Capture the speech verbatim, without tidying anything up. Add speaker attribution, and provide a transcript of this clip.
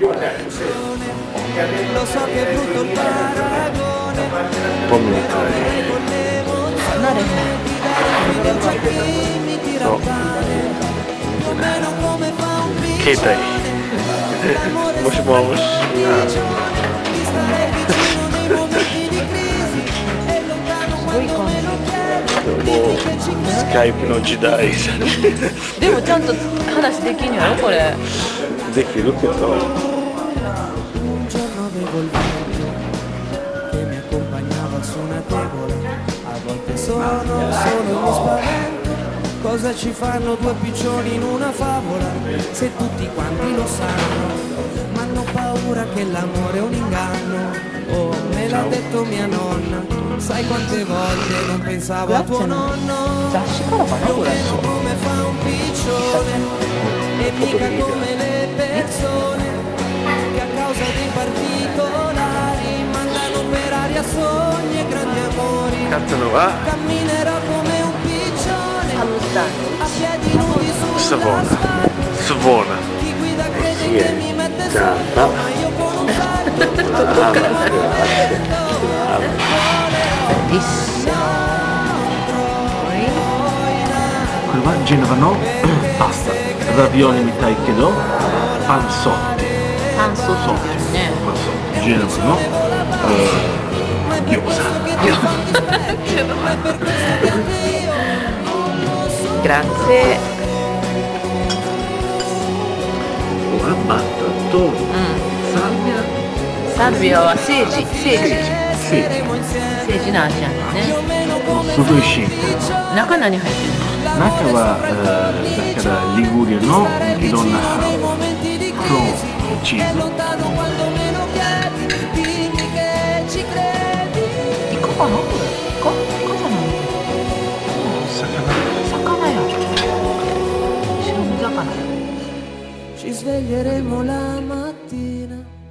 Speaker 1: Lo so che è brutto il paragone.
Speaker 2: Un po' mi dai. No. Che dai? Moshi moshi.もうスカイプの時代。
Speaker 3: でもちゃんと話できんのよこれ。
Speaker 2: できるけど。
Speaker 1: Sono solo uno spavento. Cosa ci fanno due piccioni in una favola? Se tutti quanti lo sanno, ma hanno paura che l'amore è un inganno. Oh, me l'ha detto mia nonna. Sai quante volte non pensavo a tuo nonno. Più o meno come fa un piccione, e mica come le persone che a causa dei particolari mandano per aria sogni e grandi amori. Camminerò come un piccione a piedi nudi sulla
Speaker 2: Savona. Savona.
Speaker 1: Chi guida crede che mi mette sotto, ma io con un salto
Speaker 3: Bellissimo.
Speaker 2: これはジェノバのパスタ、ラビオリみたいけどパンソッテ、
Speaker 3: パンソースね。
Speaker 2: パンソッテ、ジェノバの、えー、餃子。
Speaker 3: Grazie.
Speaker 2: Ora battuto. Salvia.
Speaker 3: Salvia はセージ、セージ、
Speaker 2: セー
Speaker 3: セージの味やね。
Speaker 2: ジ。すごいシンプル。
Speaker 3: 中何入ってるの？
Speaker 2: 中は、えー、だからリグリアのいろんなハーブ、クローン、チーズ。
Speaker 3: イカかなこれ？イカ？イカじゃない？魚。魚や。白身魚。
Speaker 1: Ci sveglieremo la mattina